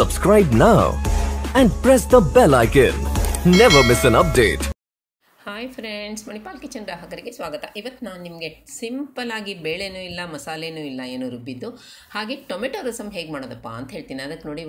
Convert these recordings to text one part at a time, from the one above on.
Subscribe now and press the bell icon. Never miss an update. Hi friends, Manipal kitchen ಗ್ರಾಹಕರಿಗೆ ಸ್ವಾಗತ. ಇವತ್ತು ನಾನು ನಿಮಗೆ ಸಿಂಪಲ್ಲಾಗಿ ಬೇಳೆನೂ ಇಲ್ಲ, ಮಸಾಲೆನೂ ಇಲ್ಲ, ಏನೋ ರುಬ್ಬಿದ್ದು ಹಾಗೆ ಟೊಮೆಟೊ ರಸಮ್ ಹೇಗೆ ಮಾಡೋದಪ್ಪ ಅಂತ ಹೇಳ್ತೀನಿ. ಅದಕ್ಕೆ ನೋಡಿ,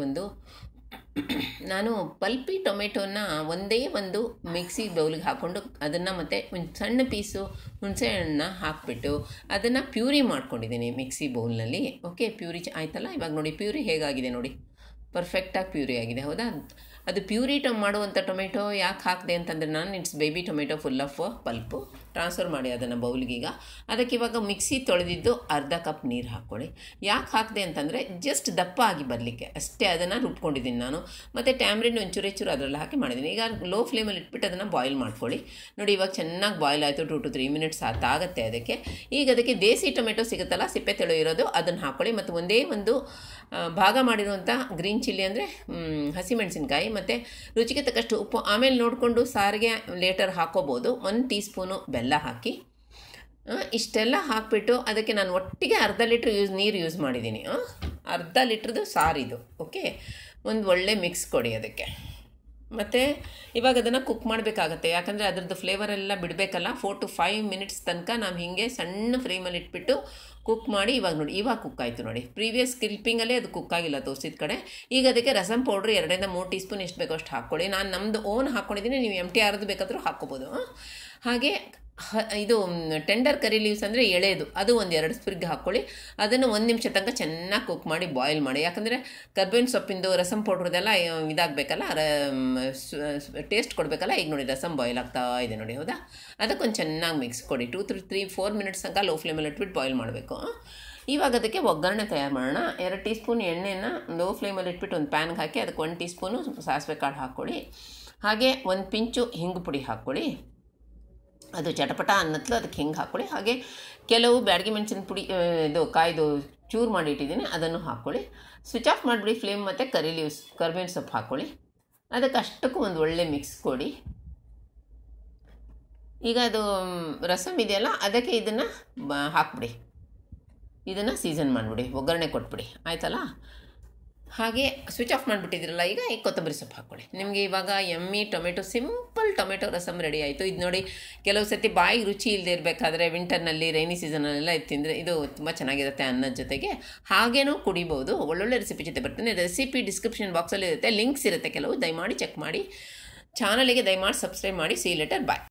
ನಾನು ಪಲ್ಪಿ ಟೊಮೆಟೊನ ಒಂದೇ ಒಂದು ಮಿಕ್ಸಿ ಬೌಲಿಗೆ ಹಾಕ್ಕೊಂಡು ಅದನ್ನು ಮತ್ತು ಒಂದು ಸಣ್ಣ ಪೀಸು ಹುಣಸೆ ಹಣ್ಣನ್ನ ಹಾಕಿಬಿಟ್ಟು ಅದನ್ನು ಪ್ಯೂರಿ ಮಾಡ್ಕೊಂಡಿದ್ದೀನಿ ಮಿಕ್ಸಿ ಬೌಲ್ನಲ್ಲಿ. ಓಕೆ, ಪ್ಯೂರಿ ಆಯ್ತಲ್ಲ. ಇವಾಗ ನೋಡಿ ಪ್ಯೂರಿ ಹೇಗಾಗಿದೆ ನೋಡಿ, ಪರ್ಫೆಕ್ಟಾಗಿ ಪ್ಯೂರಿ ಆಗಿದೆ. ಹೌದಾ? ಅದು ಪ್ಯೂರಿ ಮಾಡುವಂಥ ಟೊಮೆಟೊ ಯಾಕೆ ಹಾಕಿದೆ ಅಂತಂದರೆ, ನಾನು it's baby tomato full of pulp transfer ಮಾಡಿ ಅದನ್ನು ಬೌಲ್ಗೀಗ. ಅದಕ್ಕೆ ಇವಾಗ ಮಿಕ್ಸಿ ತೊಳೆದಿದ್ದು ಅರ್ಧ ಕಪ್ ನೀರು ಹಾಕ್ಕೊಳ್ಳಿ. ಯಾಕೆ ಹಾಕಿದೆ ಅಂತಂದರೆ ಜಸ್ಟ್ ದಪ್ಪ ಆಗಿ ಬರಲಿಕ್ಕೆ ಅಷ್ಟೇ. ಅದನ್ನು ರುಬ್ಕೊಂಡಿದ್ದೀನಿ ನಾನು. ಮತ್ತು ಟ್ಯಾಮ್ರಿನ್ ಒಂಚೂರು ಅದರಲ್ಲಿ ಹಾಕಿ ಮಾಡಿದ್ದೀನಿ. ಈಗ ಲೋ ಫ್ಲೇಮಲ್ಲಿ ಇಟ್ಬಿಟ್ಟು ಅದನ್ನು ಬಾಯ್ಲ್ ಮಾಡ್ಕೊಳ್ಳಿ. ನೋಡಿ, ಇವಾಗ ಚೆನ್ನಾಗಿ ಬಾಯ್ಲ್ ಆಯಿತು. 2 to 3 minutes ಆಗುತ್ತೆ ಅದಕ್ಕೆ. ಈಗ ಅದಕ್ಕೆ ದೇಸಿ ಟೊಮೆಟೊ ಸಿಗುತ್ತಲ್ಲ, ಸಿಪ್ಪೆ ತೆಳು ಇರೋದು, ಅದನ್ನು ಹಾಕ್ಕೊಳ್ಳಿ. ಮತ್ತು ಒಂದೇ ಒಂದು ಭಾಗ ಮಾಡಿರುವಂಥ ಗ್ರೀನ್ ಚಿಲ್ಲಿ ಅಂದರೆ ಹಸಿಮೆಣಸಿನ್ಕಾಯಿ, ಮತ್ತು ರುಚಿಗೆ ತಕ್ಕಷ್ಟು ಉಪ್ಪು. ಆಮೇಲೆ ನೋಡಿಕೊಂಡು ಸಾರಿಗೆ ಲೇಟರ್ ಹಾಕೋಬೋದು. 1 ಟೀ ಸ್ಪೂನು ಬೆಲ್ಲ ಹಾಕಿ ಇಷ್ಟೆಲ್ಲ ಹಾಕಿಬಿಟ್ಟು ಅದಕ್ಕೆ ನಾನು ಒಟ್ಟಿಗೆ ಅರ್ಧ ಲೀಟ್ರ್ ನೀರು ಯೂಸ್ ಮಾಡಿದ್ದೀನಿ. ಅರ್ಧ ಲೀಟ್ರದ್ದು ಸಾರಿದು. ಓಕೆ, ಒಂದು ಒಳ್ಳೆ ಮಿಕ್ಸ್ ಕೊಡಿ ಅದಕ್ಕೆ. ಮತ್ತು ಇವಾಗ ಅದನ್ನು ಕುಕ್ ಮಾಡಬೇಕಾಗತ್ತೆ, ಯಾಕಂದರೆ ಅದರದ್ದು ಫ್ಲೇವರೆಲ್ಲ ಬಿಡಬೇಕಲ್ಲ. 4 to 5 minutes ತನಕ ನಾವು ಹೀಗೆ ಸಣ್ಣ ಫ್ಲೇಮಲ್ಲಿ ಇಟ್ಬಿಟ್ಟು ಕುಕ್ ಮಾಡಿ. ಇವಾಗ ನೋಡಿ, ಇವಾಗ ಕುಕ್ ಆಯಿತು ನೋಡಿ. ಪ್ರೀವಿಯಸ್ ಕ್ಲಿಪ್ಪಿಂಗಲ್ಲೇ ಅದು ಕುಕ್ ಆಗಿಲ್ಲ ತೋರಿಸಿದ ಕಡೆ. ಈಗ ಅದಕ್ಕೆ rasam powder 2 to 3 teaspoon ಎಷ್ಟು ಬೇಕೋ ಅಷ್ಟು ಹಾಕ್ಕೊಳ್ಳಿ. ನಾನು ನಮ್ಮದು ಓನ್ ಹಾಕ್ಕೊಂಡಿದ್ದೀನಿ, ನೀವು MTRದು ಬೇಕಾದರೂ ಹಾಕ್ಕೋಬೋದು. ಹಾಗೆ ಇದು ಟೆಂಡರ್ ಕರಿ ಲೀವ್ಸ್ ಅಂದರೆ ಎಳೆದು, ಅದು ಒಂದು 2 ಸ್ಪ್ರಿಗ್ ಹಾಕ್ಕೊಳ್ಳಿ. ಅದನ್ನು 1 ನಿಮಿಷ ತನಕ ಚೆನ್ನಾಗಿ ಕುಕ್ ಮಾಡಿ ಬಾಯ್ಲ್ ಮಾಡಿ. ಯಾಕಂದರೆ ಕರ್ಬೇವಿನ ಸೊಪ್ಪಿಂದು ರಸಮ್ ಪೌಡ್ರದೆಲ್ಲ ಇದಾಗಬೇಕಲ್ಲ, ಟೇಸ್ಟ್ ಕೊಡಬೇಕಲ್ಲ. ಈಗ ನೋಡಿ ರಸಮ್ ಬಾಯ್ಲ್ ಆಗ್ತಾ ಇದೆ ನೋಡಿ. ಹೌದಾ? ಅದಕ್ಕೊಂದು ಚೆನ್ನಾಗಿ ಮಿಕ್ಸ್ ಕೊಡಿ. 2 to 4 minutes ತನಕ ಲೋ ಫ್ಲೇಮಲ್ಲಿ ಇಟ್ಬಿಟ್ಟು ಬಾಯ್ಲ್ ಮಾಡಬೇಕು. ಇವಾಗ ಅದಕ್ಕೆ ಒಗ್ಗರಣೆ ತಯಾರು ಮಾಡೋಣ. 2 ಟೀ ಸ್ಪೂನ್ ಎಣ್ಣೆನ ಲೋ ಫ್ಲೇಮಲ್ಲಿ ಇಟ್ಬಿಟ್ಟು ಒಂದು ಪ್ಯಾನ್ಗೆ ಹಾಕಿ ಅದಕ್ಕೆ 1 ಟೀ ಸ್ಪೂನು ಸಾಸಿವೆ ಕಾಳು ಹಾಕ್ಕೊಳ್ಳಿ. ಹಾಗೆ 1 ಪಿಂಚು ಹಿಂಗು ಪುಡಿ ಹಾಕ್ಕೊಳ್ಳಿ. ಅದು ಚಟಪಟ ಅನ್ನತ್ಲು ಅದಕ್ಕೆ ಹಿಂಗೆ ಹಾಕ್ಕೊಳ್ಳಿ. ಹಾಗೆ ಕೆಲವು ಬ್ಯಾಡಗಿ ಮೆಣಸಿನ ಪುಡಿ, ಇದು ಕಾಯ್ದು ಚೂರು ಮಾಡಿ ಇಟ್ಟಿದ್ದೀನಿ, ಅದನ್ನು ಹಾಕ್ಕೊಳ್ಳಿ. ಸ್ವಿಚ್ ಆಫ್ ಮಾಡಿಬಿಡಿ ಫ್ಲೇಮ್. ಮತ್ತು ಕರಿಬೇವಿನ ಸೊಪ್ಪು ಹಾಕ್ಕೊಳ್ಳಿ. ಅದಕ್ಕೆ ಅಷ್ಟಕ್ಕೂ ಒಂದು ಒಳ್ಳೆ ಮಿಕ್ಸ್ ಕೊಡಿ. ಈಗ ಅದು ರಸಮ್ ಇದೆಯಲ್ಲ, ಅದಕ್ಕೆ ಇದನ್ನು ಹಾಕ್ಬಿಡಿ. ಇದನ್ನು ಸೀಸನ್ ಮಾಡಿಬಿಡಿ, ಒಗ್ಗರಣೆ ಕೊಟ್ಬಿಡಿ. ಆಯ್ತಲ್ಲ? ಹಾಗೆ ಸ್ವಿಚ್ ಆಫ್ ಮಾಡಿಬಿಟ್ಟಿದ್ರಲ್ಲ, ಈಗ ಕೊತ್ತಂಬರಿ ಸೊಪ್ಪು ಹಾಕ್ಕೊಳ್ಳಿ. ನಿಮಗೆ ಇವಾಗ ಎಮ್ಮಿ ಸಿಂಪಲ್ ಟೊಮೆಟೊ ರಸಮ್ ರೆಡಿ ಆಯಿತು. ಇದು ನೋಡಿ, ಕೆಲವು ಸತಿ ಬಾಯಿಗೆ ರುಚಿ ಇಲ್ಲದೆ ಇರಬೇಕಾದ್ರೆ ವಿಂಟರ್ನಲ್ಲಿ, ರೈನಿ ಸೀಸನಲ್ಲೆಲ್ಲ ಇದು ತಿಂದರೆ ಇದು ತುಂಬ ಚೆನ್ನಾಗಿರುತ್ತೆ ಅನ್ನದ ಜೊತೆಗೆ. ಹಾಗೇನೂ ಕುಡಿಬೋದು. ಒಳ್ಳೊಳ್ಳೆ ರೆಸಿಪಿ ಜೊತೆ ಬರ್ತೀನಿ. ರೆಸಿಪಿ ಡಿಸ್ಕ್ರಿಪ್ಷನ್ ಬಾಕ್ಸಲ್ಲಿ ಇರುತ್ತೆ, ಲಿಂಕ್ಸ್ ಇರುತ್ತೆ ಕೆಲವು, ದಯಮಾಡಿ ಚೆಕ್ ಮಾಡಿ. ಚಾನಲಿಗೆ ದಯಮಾಡಿ ಸಬ್ಸ್ಕ್ರೈಬ್ ಮಾಡಿ. See you later, bye.